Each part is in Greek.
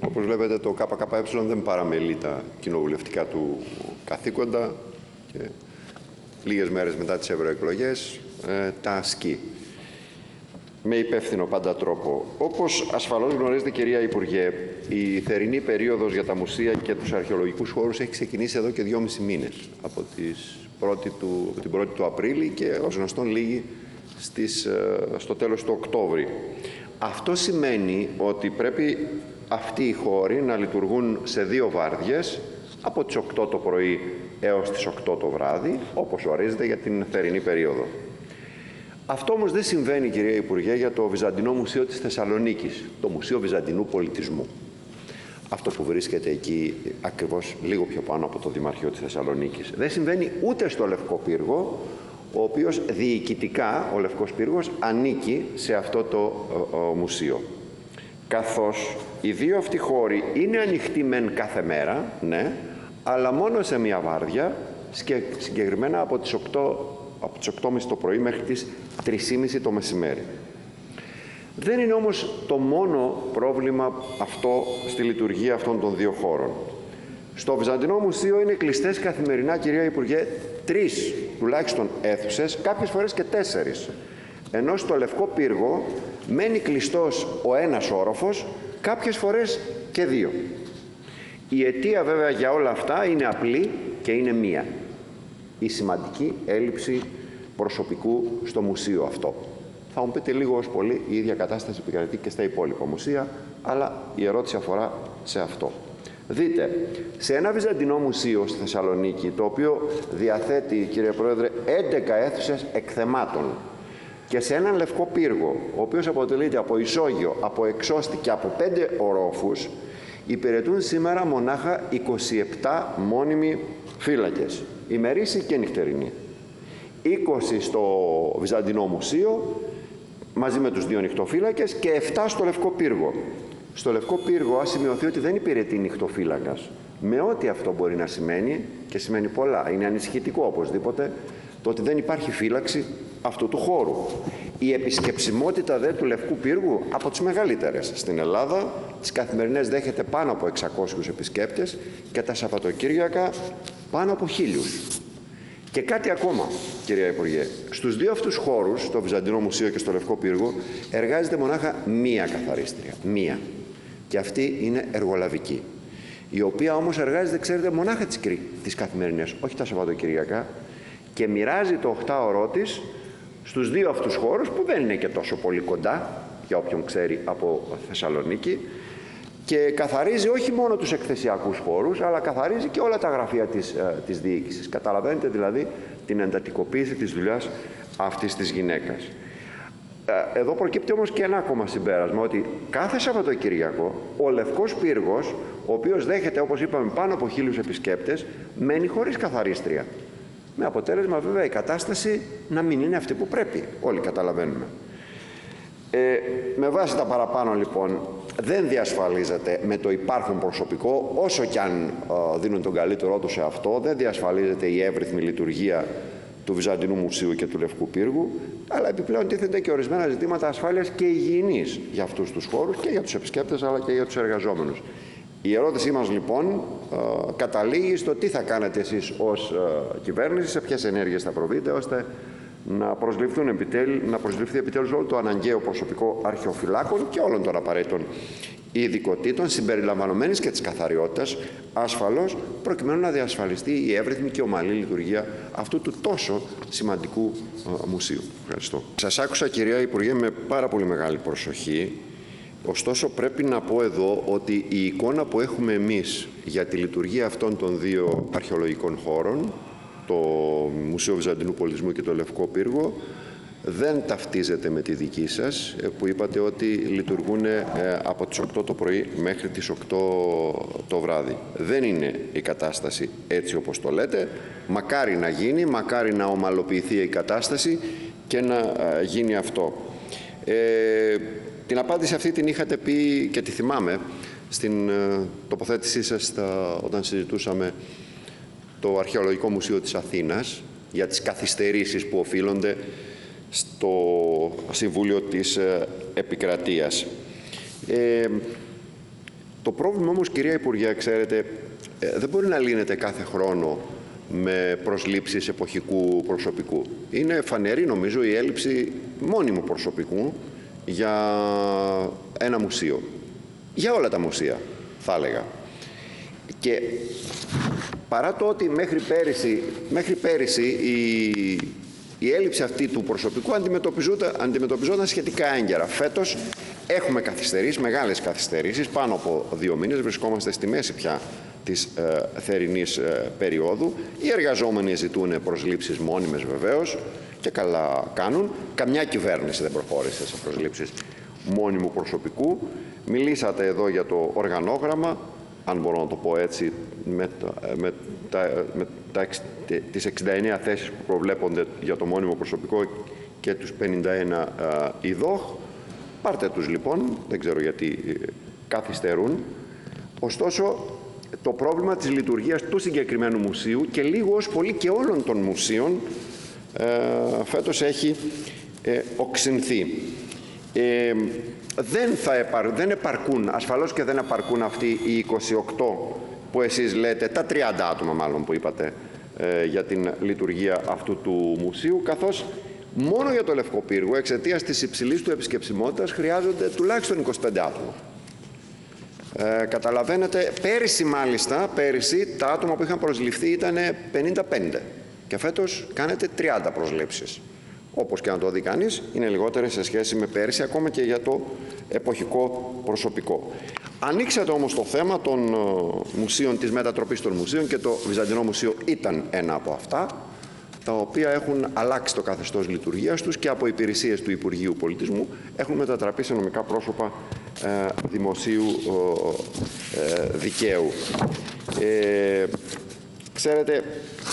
Όπως βλέπετε, το ΚΚΕ δεν παραμελεί τα κοινοβουλευτικά του καθήκοντα και λίγες μέρες μετά τις ευρωεκλογές τα ασκεί με υπεύθυνο πάντα τρόπο. Όπως ασφαλώς γνωρίζετε, κυρία Υπουργέ, η θερινή περίοδος για τα μουσεία και τους αρχαιολογικούς χώρους έχει ξεκινήσει εδώ και 2,5 μήνες, από την 1η του Απρίλη και ως γνωστόν λίγη στο τέλος του Οκτώβρη. Αυτό σημαίνει ότι πρέπει αυτοί οι χώροι να λειτουργούν σε 2 βάρδιες, από τις 8 το πρωί έως τις 8 το βράδυ, όπως ορίζεται για την θερινή περίοδο. Αυτό όμως δεν συμβαίνει, κυρία Υπουργέ, για το Βυζαντινό Μουσείο της Θεσσαλονίκης, το Μουσείο Βυζαντινού Πολιτισμού. Αυτό που βρίσκεται εκεί ακριβώς λίγο πιο πάνω από το Δημαρχείο της Θεσσαλονίκης. Δεν συμβαίνει ούτε στο Λευκό Πύργο, ο οποίος διοικητικά, ο Λευκός Πύργος, ανήκει σε αυτό το μουσείο. Καθώς οι 2 αυτοί χώροι είναι ανοιχτοί μεν κάθε μέρα, ναι, αλλά μόνο σε μία βάρδια, συγκεκριμένα από τις 8.30 το πρωί μέχρι τις 3.30 το μεσημέρι. Δεν είναι όμως το μόνο πρόβλημα αυτό στη λειτουργία αυτών των 2 χώρων. Στο Βυζαντινό Μουσείο είναι κλειστές καθημερινά, κυρία Υπουργέ, 3 τουλάχιστον αίθουσες, κάποιες φορές και 4. Ενώ στο Λευκό Πύργο μένει κλειστός ο ένας όροφος, κάποιες φορές και 2. Η αιτία βέβαια για όλα αυτά είναι απλή και είναι μία: η σημαντική έλλειψη προσωπικού στο μουσείο αυτό. Θα μου πείτε λίγο ως πολύ, η ίδια κατάσταση επικρατεί και στα υπόλοιπα μουσεία, αλλά η ερώτηση αφορά σε αυτό. Δείτε, σε ένα Βυζαντινό μουσείο στη Θεσσαλονίκη, το οποίο διαθέτει, κύριε Πρόεδρε, 11 αίθουσες εκθεμάτων, και σε έναν Λευκό Πύργο, ο οποίος αποτελείται από ισόγειο, από εξώστη και από 5 ορόφους, υπηρετούν σήμερα μονάχα 27 μόνιμοι φύλακες, ημερήσιοι και νυχτερινοί. 20 στο Βυζαντινό Μουσείο, μαζί με τους 2 νυχτοφύλακες, και 7 στο Λευκό Πύργο. Στο Λευκό Πύργο, ας σημειωθεί ότι δεν υπηρετεί νυχτοφύλακας, με ό,τι αυτό μπορεί να σημαίνει, και σημαίνει πολλά. Είναι ανησυχητικό οπωσδήποτε το ότι δεν υπάρχει φύλαξη αυτού του χώρου. Η επισκεψιμότητα δε του Λευκού Πύργου από τις μεγαλύτερες στην Ελλάδα. Τις καθημερινές δέχεται πάνω από 600 επισκέπτες και τα Σαββατοκύριακα πάνω από 1.000. Και κάτι ακόμα, κυρία Υπουργέ, στους 2 αυτούς χώρους, στο Βυζαντινό Μουσείο και στο Λευκό Πύργο, εργάζεται μονάχα μία καθαρίστρια. Μία. Και αυτή είναι εργολαβική. Η οποία όμως εργάζεται, ξέρετε, μονάχα τις καθημερινές, όχι τα Σαββατοκυριακά, και μοιράζει το 8ωρό της στους 2 αυτούς χώρους, που δεν είναι και τόσο πολύ κοντά, για όποιον ξέρει από Θεσσαλονίκη, και καθαρίζει όχι μόνο τους εκθεσιακούς χώρους, αλλά καθαρίζει και όλα τα γραφεία της διοίκησης. Καταλαβαίνετε δηλαδή την εντατικοποίηση της δουλειάς αυτής της γυναίκας. Εδώ προκύπτει όμως και ένα ακόμα συμπέρασμα, ότι κάθε Σαββατοκύριακο ο Λευκός Πύργος, ο οποίος δέχεται, όπως είπαμε, πάνω από 1.000 επισκέπτες, μένει χωρίς καθαρίστρια. Με αποτέλεσμα βέβαια η κατάσταση να μην είναι αυτή που πρέπει. Όλοι καταλαβαίνουμε. Με βάση τα παραπάνω λοιπόν, δεν διασφαλίζεται με το υπάρχον προσωπικό, όσο κι αν δίνουν τον καλύτερό του σε αυτό, δεν διασφαλίζεται η εύρυθμη λειτουργία του Βυζαντινού Μουσείου και του Λευκού Πύργου, αλλά επιπλέον τίθενται και ορισμένα ζητήματα ασφάλειας και υγιεινής για αυτούς τους χώρους και για τους επισκέπτες, αλλά και για τους εργαζόμενους. Η ερώτησή μας λοιπόν καταλήγει στο τι θα κάνετε εσείς ως κυβέρνηση, σε ποιες ενέργειες θα προβείτε, ώστε να προσληφθεί επιτέλους όλο το αναγκαίο προσωπικό αρχαιοφυλάκων και όλων των απαραίτητων ειδικοτήτων, συμπεριλαμβανομένης και της καθαριότητας, ασφαλώς, προκειμένου να διασφαλιστεί η εύρυθμη και ομαλή λειτουργία αυτού του τόσο σημαντικού μουσείου. Ευχαριστώ. Σας άκουσα, κυρία Υπουργέ, με πάρα πολύ μεγάλη προσοχή. Ωστόσο, πρέπει να πω εδώ ότι η εικόνα που έχουμε εμείς για τη λειτουργία αυτών των 2 αρχαιολογικών χώρων, το Μουσείο Βυζαντινού Πολιτισμού και το Λευκό Πύργο, δεν ταυτίζεται με τη δική σας, που είπατε ότι λειτουργούν από τις 8 το πρωί μέχρι τις 8 το βράδυ. Δεν είναι η κατάσταση έτσι όπως το λέτε. Μακάρι να γίνει, μακάρι να ομαλοποιηθεί η κατάσταση και να γίνει αυτό. Την απάντηση αυτή την είχατε πει και τη θυμάμαι στην τοποθέτησή σας όταν συζητούσαμε το Αρχαιολογικό Μουσείο της Αθήνας για τις καθυστερήσεις που οφείλονται στο Συμβούλιο της Επικρατείας. Το πρόβλημα όμως, κυρία Υπουργέ, ξέρετε, δεν μπορεί να λύνεται κάθε χρόνο με προσλήψεις εποχικού προσωπικού. Είναι φανερή, νομίζω, η έλλειψη μόνιμου προσωπικού για ένα μουσείο. Για όλα τα μουσεία, θα έλεγα. Και παρά το ότι μέχρι πέρυσι η έλλειψη αυτή του προσωπικού αντιμετωπιζόταν σχετικά έγκαιρα. Φέτος έχουμε καθυστερήσεις, μεγάλες καθυστερήσεις, πάνω από 2 μήνες. Βρισκόμαστε στη μέση πια της θερινής περίοδου. Οι εργαζόμενοι ζητούν προσλήψεις μόνιμες, βεβαίως, και καλά κάνουν. Καμιά κυβέρνηση δεν προχώρησε σε προσλήψεις μόνιμου προσωπικού. Μιλήσατε εδώ για το οργανόγραμμα, αν μπορώ να το πω έτσι, τις 69 θέσεις που προβλέπονται για το μόνιμο προσωπικό και τους 51 ιδόχ. Πάρτε τους λοιπόν, δεν ξέρω γιατί καθυστερούν. Ωστόσο, το πρόβλημα της λειτουργίας του συγκεκριμένου μουσείου και λίγο ως πολύ και όλων των μουσείων φέτος έχει οξυνθεί. Δεν επαρκούν, ασφαλώς και δεν επαρκούν αυτοί οι 28 που εσείς λέτε, τα 30 άτομα μάλλον που είπατε για την λειτουργία αυτού του μουσείου, καθώς μόνο για το Λευκό Πύργο, εξαιτίας της υψηλής του επισκεψιμότητας, χρειάζονται τουλάχιστον 25 άτομα. Καταλαβαίνετε, πέρυσι τα άτομα που είχαν προσληφθεί ήταν 55 και φέτος κάνετε 30 προσλήψεις. Όπως και να το δει κανείς, είναι λιγότερες σε σχέση με πέρυσι, ακόμα και για το εποχικό προσωπικό. Ανοίξατε όμως το θέμα των μουσείων, της μετατροπής των μουσείων, και το Βυζαντινό Μουσείο ήταν ένα από αυτά, τα οποία έχουν αλλάξει το καθεστώς λειτουργίας τους και από υπηρεσίες του Υπουργείου Πολιτισμού έχουν μετατραπεί σε νομικά πρόσωπα δημοσίου δικαίου. Ξέρετε,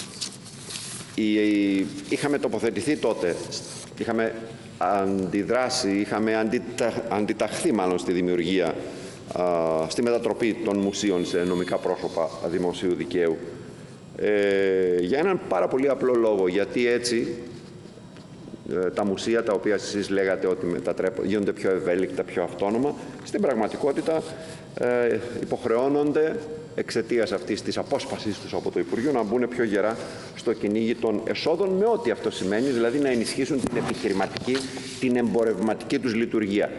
είχαμε τοποθετηθεί τότε, είχαμε αντιδράσει, είχαμε αντιταχθεί μάλλον στη δημιουργία, στη μετατροπή των μουσείων σε νομικά πρόσωπα δημοσίου δικαίου, για έναν πάρα πολύ απλό λόγο, γιατί έτσι τα μουσεία, τα οποία εσείς λέγατε ότι γίνονται πιο ευέλικτα, πιο αυτόνομα, στην πραγματικότητα υποχρεώνονται εξαιτίας αυτής της απόσπασης τους από το Υπουργείο να μπουν πιο γερά στο κυνήγι των εσόδων, με ό,τι αυτό σημαίνει, δηλαδή να ενισχύσουν την επιχειρηματική, την εμπορευματική τους λειτουργία.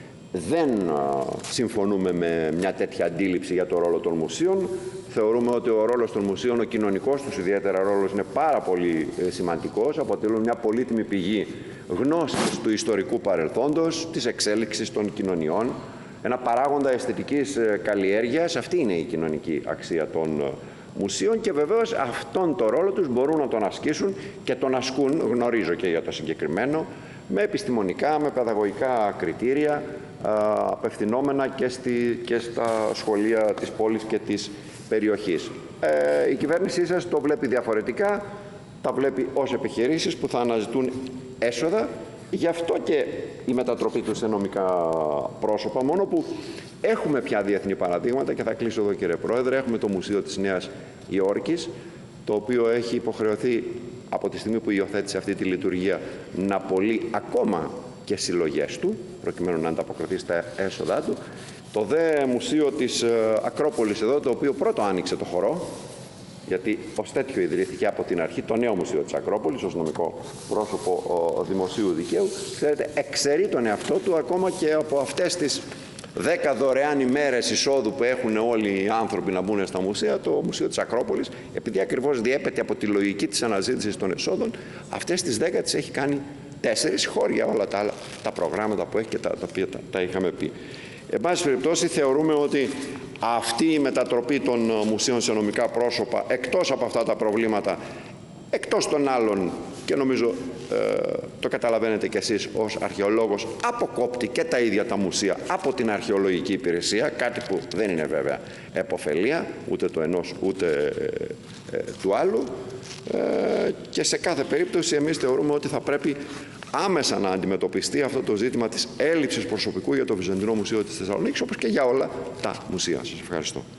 Δεν συμφωνούμε με μια τέτοια αντίληψη για το ρόλο των μουσείων. Θεωρούμε ότι ο ρόλος των μουσείων, ο κοινωνικός τους ιδιαίτερα ρόλος, είναι πάρα πολύ σημαντικός. Αποτελούν μια πολύτιμη πηγή γνώσης του ιστορικού παρελθόντος, της εξέλιξης των κοινωνιών, ένα παράγοντα αισθητικής καλλιέργειας. Αυτή είναι η κοινωνική αξία των μουσείων και βεβαίως αυτόν τον ρόλο τους μπορούν να τον ασκήσουν και τον ασκούν, γνωρίζω και για το συγκεκριμένο, με επιστημονικά, με παιδαγωγικά κριτήρια, απευθυνόμενα και στα σχολεία της πόλης και της περιοχής. Η κυβέρνησή σας το βλέπει διαφορετικά, τα βλέπει ως επιχειρήσεις που θα αναζητούν έσοδα, γι' αυτό και η μετατροπή τους σε νομικά πρόσωπα, μόνο που έχουμε πια διεθνή παραδείγματα, και θα κλείσω εδώ, κύριε Πρόεδρε. Έχουμε το Μουσείο της Νέας Υόρκης, το οποίο έχει υποχρεωθεί από τη στιγμή που υιοθέτησε αυτή τη λειτουργία να απολύει ακόμα και συλλογές του, προκειμένου να ανταποκριθεί στα έσοδά του. Το δε Μουσείο της Ακρόπολης εδώ, το οποίο πρώτο άνοιξε το χορό, γιατί ως τέτοιο ιδρύθηκε από την αρχή, το νέο Μουσείο της Ακρόπολης, ως νομικό πρόσωπο δημοσίου δικαίου, ξέρετε, εξαιρεί τον εαυτό του ακόμα και από αυτές τις 10 δωρεάν ημέρες εισόδου που έχουν όλοι οι άνθρωποι να μπουν στα μουσεία. Το Μουσείο της Ακρόπολης, επειδή ακριβώς διέπεται από τη λογική της αναζήτησης των εσόδων, αυτές τις 10 τις έχει κάνει 4, χώρια όλα τα προγράμματα που έχει και τα οποία τα είχαμε πει. Εν πάση περιπτώσει, θεωρούμε ότι αυτή η μετατροπή των μουσείων σε νομικά πρόσωπα, εκτός από αυτά τα προβλήματα, εκτός των άλλων, και νομίζω το καταλαβαίνετε κι εσείς ως αρχαιολόγος, αποκόπτει και τα ίδια τα μουσεία από την αρχαιολογική υπηρεσία, κάτι που δεν είναι βέβαια επωφελία ούτε του ενός ούτε του άλλου, και σε κάθε περίπτωση εμείς θεωρούμε ότι θα πρέπει άμεσα να αντιμετωπιστεί αυτό το ζήτημα της έλλειψης προσωπικού για το Βυζαντινό Μουσείο της Θεσσαλονίκης, όπως και για όλα τα μουσεία. Σας ευχαριστώ.